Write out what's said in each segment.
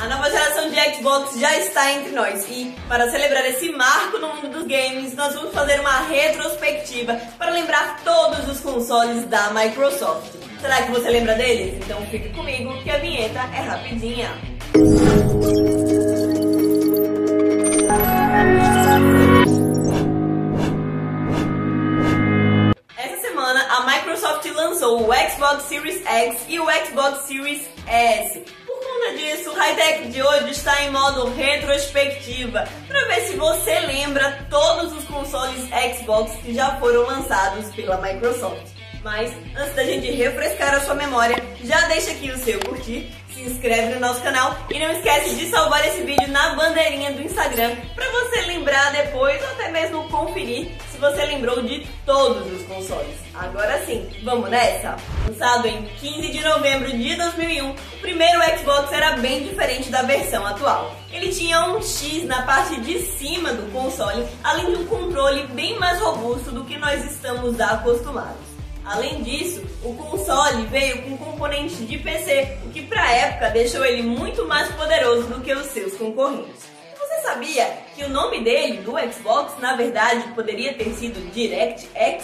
A nova geração de Xbox já está entre nós e, para celebrar esse marco no mundo dos games, nós vamos fazer uma retrospectiva para lembrar todos os consoles da Microsoft. Será que você lembra deles? Então fique comigo que a vinheta é rapidinha. Essa semana a Microsoft lançou o Xbox Series X e o Xbox Series S. Disso, o Hightech de hoje está em modo retrospectiva para ver se você lembra todos os consoles Xbox que já foram lançados pela Microsoft. Mas antes da gente refrescar a sua memória, já deixa aqui o seu curtir, se inscreve no nosso canal e não esquece de salvar esse vídeo na bandeirinha do Instagram para você lembrar depois ou até mesmo conferir se você lembrou de todos os consoles. Agora sim, vamos nessa? Lançado em 15 de novembro de 2001, o primeiro Xbox era bem diferente da versão atual. Ele tinha um X na parte de cima do console, além de um controle bem mais robusto do que nós estamos acostumados. Além disso, o console veio com componentes de PC, o que para a época deixou ele muito mais poderoso do que os seus concorrentes. Você sabia que o nome dele, do Xbox, na verdade poderia ter sido DirectX?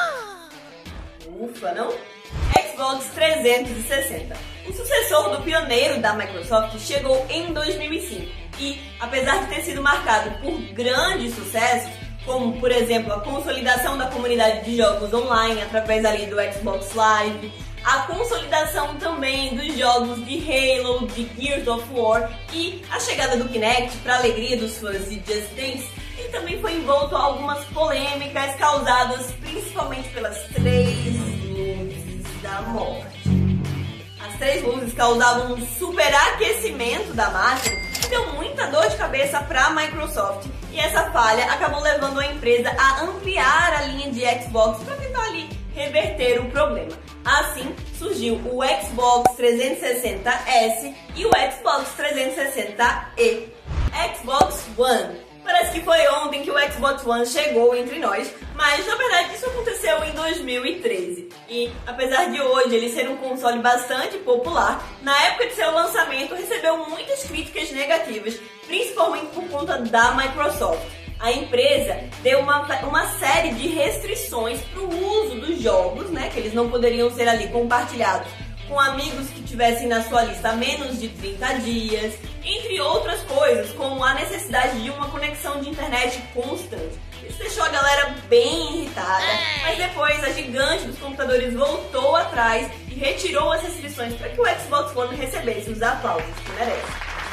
Ufa, não? Xbox 360. O sucessor do pioneiro da Microsoft chegou em 2005 e, apesar de ter sido marcado por grandes sucessos, como, por exemplo, a consolidação da comunidade de jogos online através ali do Xbox Live, a consolidação também dos jogos de Halo, de Gears of War e a chegada do Kinect para a alegria dos fãs de Just Dance, ele também foi envolto a algumas polêmicas causadas principalmente pelas 3 luzes da morte. As 3 luzes causavam um superaquecimento da máquina e deu muita dor de cabeça para a Microsoft. E essa falha acabou levando a empresa a ampliar a linha de Xbox para tentar ali reverter o problema. Assim surgiu o Xbox 360S e o Xbox 360e. Xbox One. Parece que foi ontem que o Xbox One chegou entre nós, mas na verdade isso aconteceu em 2013. E apesar de hoje ele ser um console bastante popular, na época de seu lançamento recebeu muitas críticas negativas, principalmente por conta da Microsoft. A empresa deu uma série de restrições para o uso dos jogos, né, que eles não poderiam ser ali compartilhados com amigos que tivessem na sua lista há menos de 30 dias, entre outras coisas, como a necessidade de uma conexão de internet constante. Isso deixou a galera bem irritada, mas depois a gigante dos computadores voltou atrás e retirou as restrições para que o Xbox One recebesse os aplausos que merece.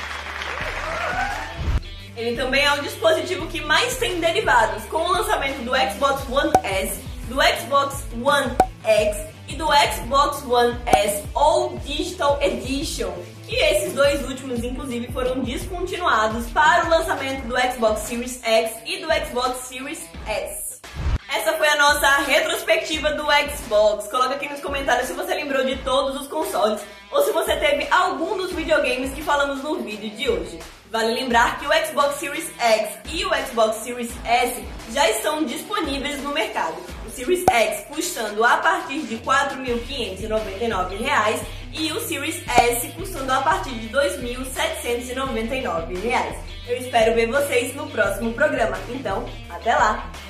Ele também é o dispositivo que mais tem derivados, com o lançamento do Xbox One S, do Xbox One X e do Xbox One S ou Digital Edition, que esses dois últimos inclusive foram descontinuados para o lançamento do Xbox Series X e do Xbox Series S. Essa foi a nossa retrospectiva do Xbox. Coloca aqui nos comentários se você lembrou de todos os consoles ou se você teve algum dos videogames que falamos no vídeo de hoje. Vale lembrar que o Xbox Series X e o Xbox Series S já estão disponíveis no mercado. O Series X custando a partir de R$ 4.599 e o Series S custando a partir de R$ 2.799. Eu espero ver vocês no próximo programa. Então, até lá!